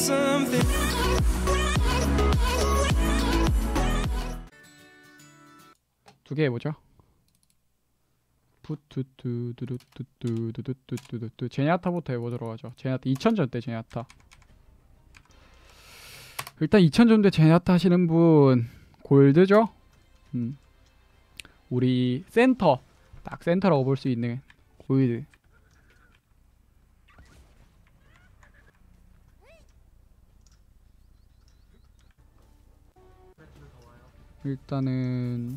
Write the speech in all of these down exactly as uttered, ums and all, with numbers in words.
something. 두 개 해보죠. 푸투투두두두두두두두두 제냐타부터 해보도록 하죠. 제냐타 이천 점대 제냐타. 일단 이천 점대 제냐타 하시는 분 골드죠. 음. 우리 센터 딱 센터라고 볼 수 있는 골드. 일단은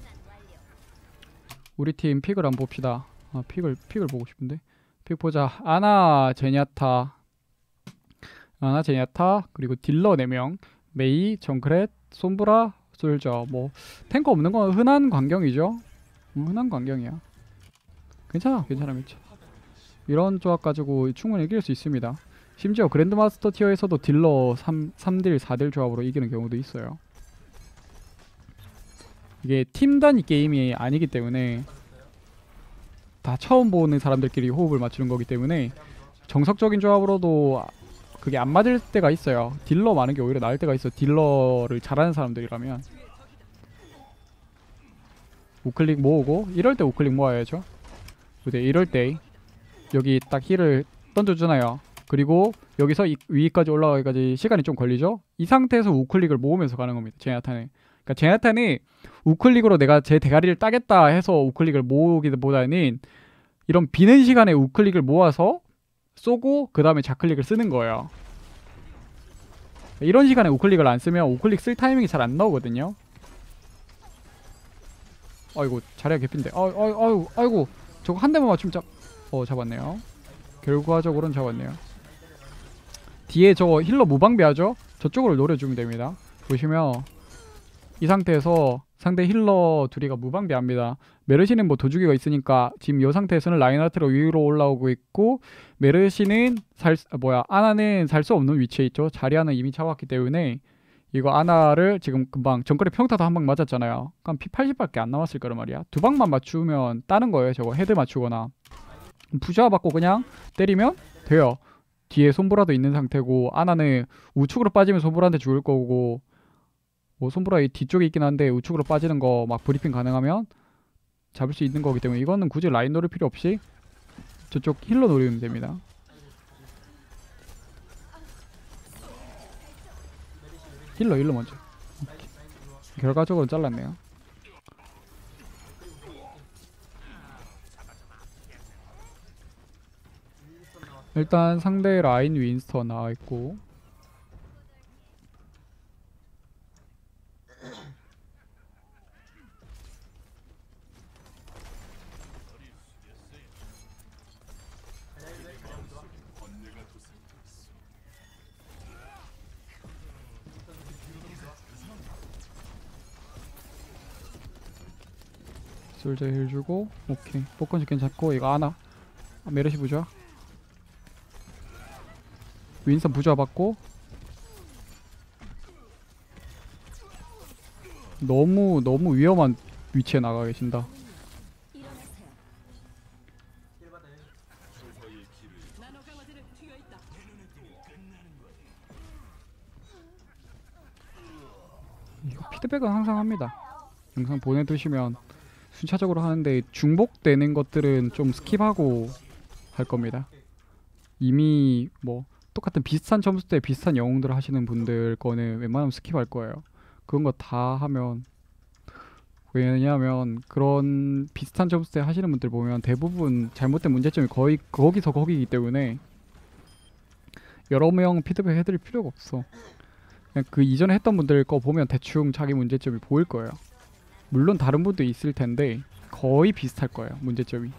우리 팀 픽을 한번 봅시다. 아, 픽을 픽을 보고 싶은데. 픽 보자. 아나, 제냐타, 아나, 제냐타, 그리고 딜러 네 명, 메이, 정크렛, 솜브라, 솔저. 뭐 탱커 없는 건 흔한 광경이죠. 음, 흔한 광경이야. 괜찮아, 괜찮아, 괜찮아. 이런 조합 가지고 충분히 이길 수 있습니다. 심지어 그랜드마스터 티어에서도 딜러 삼, 삼 딜, 사 딜 조합으로 이기는 경우도 있어요. 이게 팀 단위 게임이 아니기 때문에 다 처음 보는 사람들끼리 호흡을 맞추는 거기 때문에 정석적인 조합으로도 그게 안 맞을 때가 있어요. 딜러 많은 게 오히려 나을 때가 있어. 딜러를 잘하는 사람들이라면. 우클릭 모으고 이럴 때 우클릭 모아야죠. 근데 이럴 때 여기 딱 힐을 던져주나요. 그리고 여기서 이, 위까지 올라가기까지 시간이 좀 걸리죠. 이 상태에서 우클릭을 모으면서 가는 겁니다. 제냐타는. 그러니까 제냐타는 우클릭으로 내가 제 대가리를 따겠다 해서 우클릭을 모으기보다는 이런 비는 시간에 우클릭을 모아서 쏘고 그 다음에 좌클릭을 쓰는 거예요. 이런 시간에 우클릭을 안 쓰면 우클릭 쓸 타이밍이 잘 안 나오거든요. 아이고 자리가 개핀데. 아, 아, 아이고 아이고 저거 한 대만 맞추면 잡... 어 잡았네요. 결과적으로는 잡았네요. 뒤에 저 힐러 무방비하죠? 저쪽으로 노려주면 됩니다. 보시면 이 상태에서 상대 힐러 둘이가 무방비합니다. 메르시는 뭐 도주기가 있으니까 지금 이 상태에서는 라인하트로 위로 올라오고 있고, 메르시는 살 아, 뭐야 아나는 살 수 없는 위치에 있죠. 자리아는 이미 잡았기 때문에 이거 아나를 지금 금방 정글에 평타도 한 방 맞았잖아요. 그럼 피 팔십밖에 안 남았을 거란 말이야. 두 방만 맞추면 따는 거예요. 저거 헤드 맞추거나 부좌 받고 그냥 때리면 돼요. 뒤에 솜브라도 있는 상태고, 아나는 우측으로 빠지면 솜브라한테 죽을 거고, 뭐 솜브라 이 뒤쪽에 있긴 한데 우측으로 빠지는 거 막 브리핑 가능하면 잡을 수 있는 거기 때문에 이거는 굳이 라인 노릴 필요 없이 저쪽 힐러 노리면 됩니다. 힐러 힐러 먼저. 결과적으로 잘랐네요. 일단 상대 라인 윈스턴 나와있고, 솔저 힐 주고, 오케이 복권 시킨 잡고, 이거 아나 아, 메르시 부좌, 윈선 부좌 받고. 너무 너무 위험한 위치에 나가 계신다. 이거 피드백은 항상 합니다. 영상 보내두시면 순차적으로 하는데 중복되는 것들은 좀 스킵하고 할 겁니다. 이미 뭐 똑같은 비슷한 점수대 비슷한 영웅들 하시는 분들 거는 웬만하면 스킵할 거예요. 그런 거 다 하면, 왜냐하면 그런 비슷한 점수대 하시는 분들 보면 대부분 잘못된 문제점이 거의 거기서 거기이기 때문에 여러 명 피드백 해드릴 필요가 없어. 그냥 그 이전에 했던 분들 거 보면 대충 자기 문제점이 보일 거예요. 물론 다른 분도 있을 텐데 거의 비슷할 거예요, 문제점이.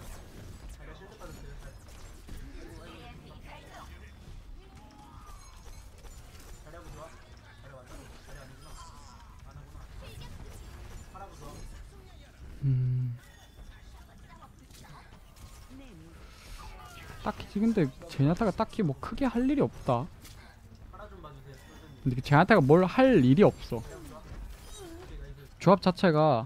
음. 딱히 근데 제냐타가 딱히 뭐 크게 할 일이 없다. 근데 제냐타가 뭘 할 일이 없어. 조합 자체가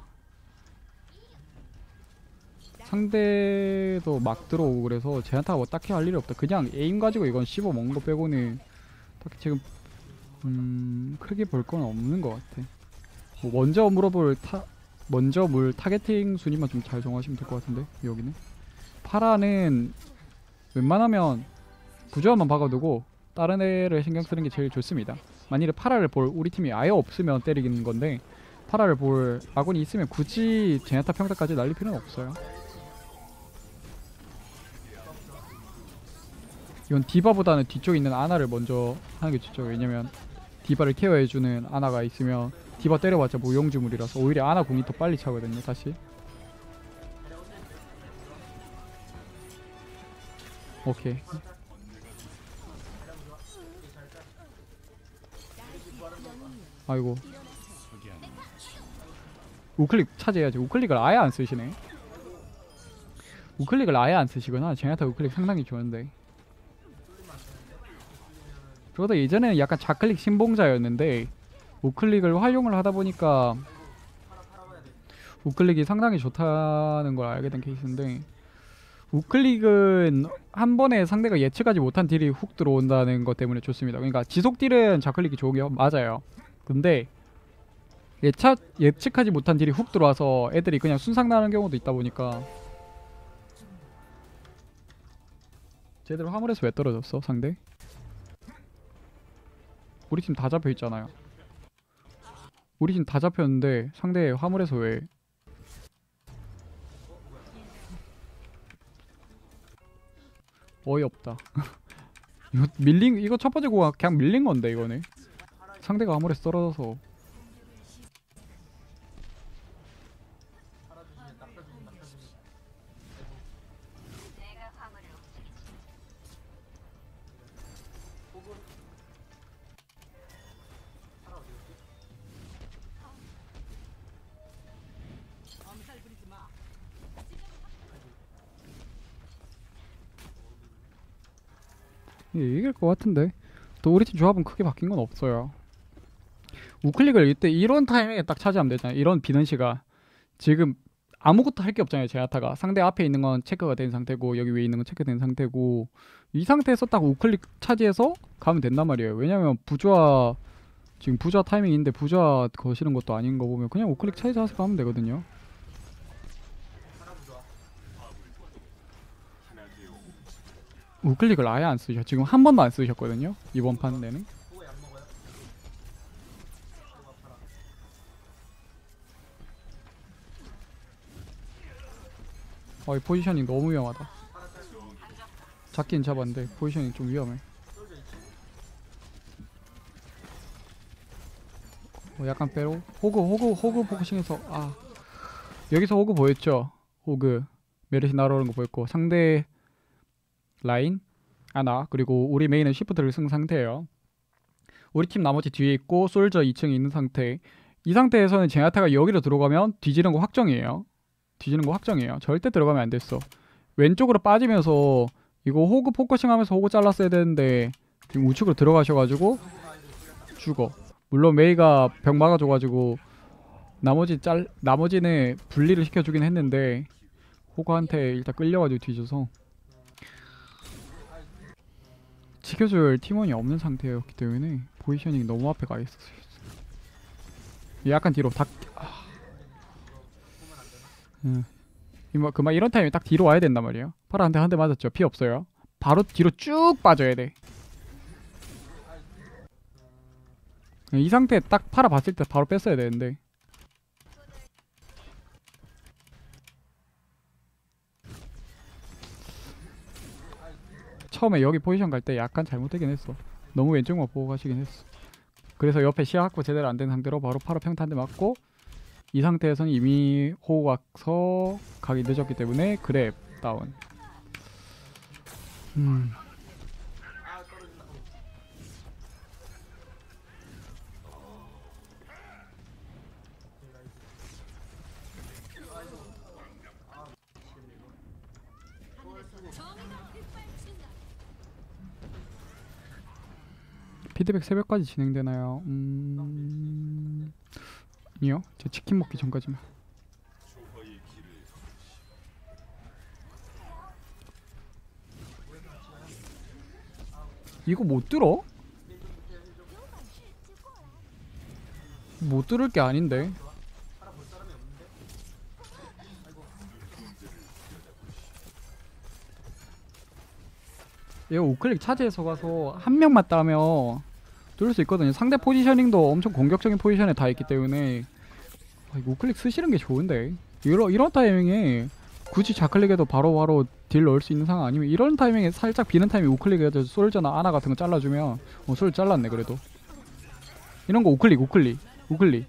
상대도 막 들어오고 그래서 제냐타가 뭐 딱히 할 일이 없다. 그냥 에임 가지고 이건 씹어 먹는 거 빼고는 딱히 지금 음 크게 볼 건 없는 것 같아. 뭐 먼저 물어볼 타 먼저 물 타겟팅 순위만 좀 잘 정하시면 될 것 같은데 여기는 파라는 웬만하면 부조화만 박아두고 다른 애를 신경 쓰는 게 제일 좋습니다. 만일에 파라를 볼 우리 팀이 아예 없으면 때리는 건데 파라를 볼 아군이 있으면 굳이 제냐타 평타까지 날릴 필요는 없어요. 이건 디바보다는 뒤쪽에 있는 아나를 먼저 하는 게 좋죠. 왜냐면 디바를 케어해주는 아나가 있으면 디바 때려봤자 무용지물이라서 오히려 아나 공이 더 빨리 차거든요. 다시 오케이. 아이고 우클릭 차지해야지. 우클릭을 아예 안 쓰시네. 우클릭을 아예 안 쓰시구나. 제냐타 우클릭 상당히 좋은데. 저도 예전에는 약간 좌클릭 신봉자였는데 우클릭을 활용을 하다 보니까 우클릭이 상당히 좋다는 걸 알게 된 케이스인데, 우클릭은 한 번에 상대가 예측하지 못한 딜이 훅 들어온다는 것 때문에 좋습니다. 그러니까 지속 딜은 좌클릭이 좋은 게 맞아요. 근데 예차, 예측하지 못한 딜이 훅 들어와서 애들이 그냥 순삭 나는 경우도 있다 보니까. 제대로 화물에서 왜 떨어졌어 상대? 우리 팀 다 잡혀있잖아요. 우리 팀 다 잡혔는데 상대 화물에서 왜? 어이없다. 이거 밀린, 이거 첫 번째 고가 그냥 밀린 건데 이거네. 상대가 화물에서 떨어져서. 예, 이길 것 같은데. 또 우리 팀 조합은 크게 바뀐 건 없어요. 우클릭을 이때 이런 타이밍에 딱 차지하면 되잖아요. 이런 비는 시간. 지금 아무것도 할 게 없잖아요. 제아타가 상대 앞에 있는 건 체크가 된 상태고 여기 위에 있는 건 체크된 상태고, 이 상태에서 딱 우클릭 차지해서 가면 된단 말이에요. 왜냐면 부좌 지금 부좌 타이밍인데 부좌 거시는 것도 아닌 거 보면 그냥 우클릭 차지해서 가면 되거든요. 우클릭을 아예 안 쓰셔. 지금 한 번도 안 쓰셨거든요. 이번 판 내는. 어, 이 포지셔닝 너무 위험하다. 잡긴 잡았는데 포지셔닝 좀 위험해. 어, 약간 빼로 호그 호그 호그 포커싱해서. 아, 여기서 호그 보였죠? 호그 메르시 날아오는 거 보였고, 상대 라인 아나 그리고 우리 메인은 시프트를 쓴 상태예요. 우리 팀 나머지 뒤에 있고 솔저 이 층에 있는 상태. 이 상태에서는 제나타가 여기로 들어가면 뒤지는 거 확정이에요. 뒤지는 거 확정이에요. 절대 들어가면 안 됐어. 왼쪽으로 빠지면서 이거 호그 포커싱 하면서 호그 잘랐어야 되는데 지금 우측으로 들어가셔가지고 죽어. 물론 메이가 벽 막아줘가지고 나머지 짤 나머지는 분리를 시켜주긴 했는데 호그한테 일단 끌려가지고 뒤져서 지켜줄 팀원이 없는 상태였기 때문에 포지셔닝이 너무 앞에 가 있었어요. 약간 뒤로 다. 아. 음. 이마 그만 이런 타임에 딱 뒤로 와야 된단 말이에요. 파라한테 한 대 맞았죠. 피 없어요. 바로 뒤로 쭉 빠져야 돼. 이 상태 딱 파라 봤을 때 바로 뺐어야 되는데. 처음에 여기 포지션 갈 때 약간 잘못되긴 했어. 너무 왼쪽만 보고 가시긴 했어. 그래서 옆에 시야 확보 제대로 안 된 상태로 바로 파라 평타 한 대 맞고, 이 상태에서는 이미 호우 와서 가기 늦었기 때문에 그랩 다운. 음. 피드백 새벽까지 진행되나요? 음... 아니요. 제 치킨 먹기 전까지만. 이거 못 들어? 못 들을 게 아닌데. 이거 우클릭 차지해서 가서 한 명만 따면 뚫을 수 있거든요. 상대 포지셔닝도 엄청 공격적인 포지션에 다 있기 때문에 아, 이거 우클릭 쓰시는 게 좋은데. 이런 이런 타이밍에 굳이 좌클릭해도 바로바로 딜 넣을 수 있는 상황 아니면 이런 타이밍에 살짝 비는 타이밍에 우클릭해서 솔저나 아나 같은 거 잘라주면 어, 솔 잘랐네 그래도. 이런 거 우클릭 우클릭 우클릭.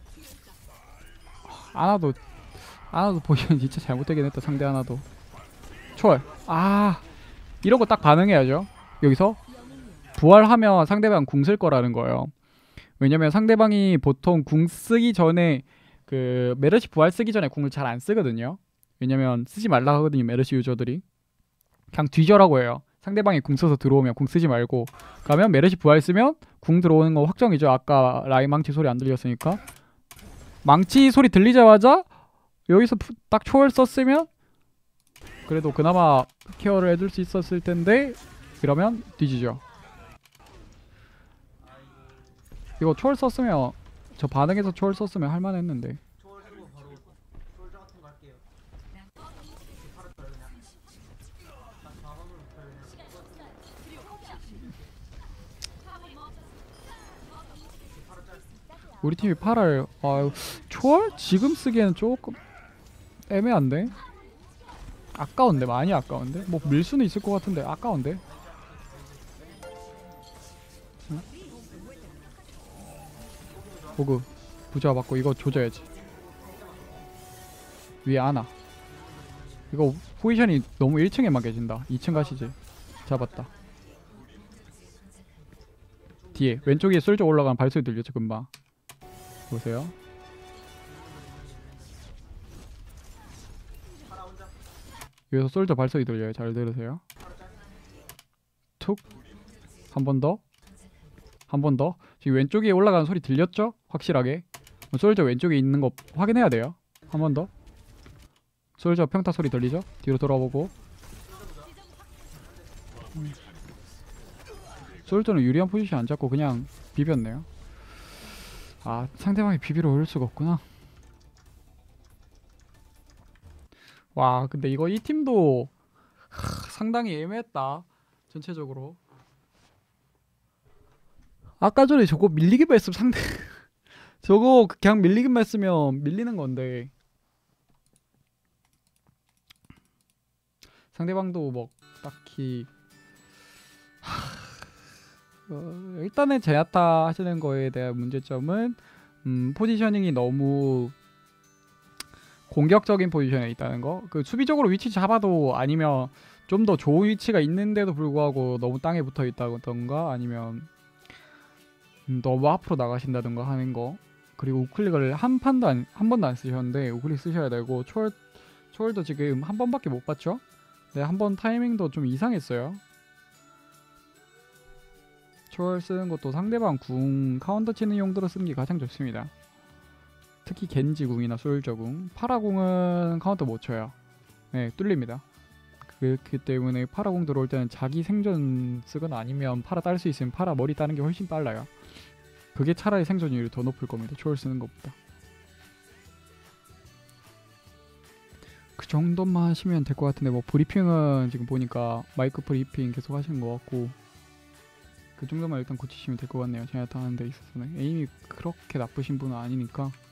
아나도 아나도 포지션 진짜 잘못되긴 했다. 상대 아나도. 초월. 아 이런 거 딱 반응해야죠. 여기서 부활하면 상대방 궁 쓸 거라는 거예요. 왜냐면 상대방이 보통 궁 쓰기 전에 그 메르시 부활 쓰기 전에 궁을 잘 안 쓰거든요. 왜냐면 쓰지 말라 하거든요. 메르시 유저들이 그냥 뒤져라고 해요. 상대방이 궁 써서 들어오면 궁 쓰지 말고 가면 메르시 부활 쓰면 궁 들어오는 거 확정이죠. 아까 라인 망치 소리 안 들렸으니까. 망치 소리 들리자마자 여기서 딱 초월 썼으면 그래도 그나마 케어를 해줄 수 있었을 텐데 그러면 뒤지죠. 이거 초월 썼으면 저 반응해서 초월 썼으면 할만했는데. 우리 팀이 팔을 아 초월 지금 쓰기에는 조금 애매한데. 아까운데 많이 아까운데. 뭐 밀 수는 있을 것 같은데 아까운데. 응? 보그 부자 받고 이거 조져야지. 위에 아나. 이거 포지션이 너무 일 층에만 계신다. 이 층 가시지. 잡았다. 뒤에 왼쪽에 솔져 올라가는 발소리 들렸죠 금방. 보세요. 여기서 솔저 발소리 들려요. 잘 들으세요. 툭. 한 번 더. 한 번 더. 지금 왼쪽에 올라가는 소리 들렸죠? 확실하게. 솔저 왼쪽에 있는 거 확인해야 돼요. 한 번 더. 솔저 평타 소리 들리죠? 뒤로 돌아보고. 음. 솔저는 유리한 포지션 안 잡고 그냥 비볐네요. 아 상대방이 비비러 올 수가 없구나. 와 근데 이거 이 팀도 하, 상당히 애매했다. 전체적으로. 아까 전에 저거 밀리기만 했으면 상대 저거 그냥 밀리기만 했으면 밀리는 건데 상대방도 뭐 딱히 어, 일단은 제나타 하시는 거에 대한 문제점은 음, 포지셔닝이 너무 공격적인 포지션에 있다는 거. 그 수비적으로 위치 잡아도 아니면 좀 더 좋은 위치가 있는데도 불구하고 너무 땅에 붙어 있다던가 아니면 음, 너무 앞으로 나가신다던가 하는 거. 그리고 우클릭을 한 판도 안, 한 번도 안 쓰셨는데 우클릭 쓰셔야 되고 초월 초월도 지금 한 번밖에 못 봤죠. 네, 한 번 타이밍도 좀 이상했어요. 초월 쓰는 것도 상대방 궁 카운터 치는 용도로 쓰는 게 가장 좋습니다. 특히 겐지 궁이나 솔저 궁. 파라 궁은 카운터 못 쳐요. 네, 뚫립니다. 그렇기 때문에 파라 궁 들어올 때는 자기 생존 쓰거나 아니면 파라 딸 수 있으면 파라 머리 따는 게 훨씬 빨라요. 그게 차라리 생존율이 더 높을 겁니다. 초월 쓰는 것보다. 그 정도만 하시면 될 것 같은데 뭐 브리핑은 지금 보니까 마이크 브리핑 계속 하시는 것 같고 그 정도만 일단 고치시면 될 것 같네요. 제나타 하는 데 있어서는 에임이 그렇게 나쁘신 분은 아니니까.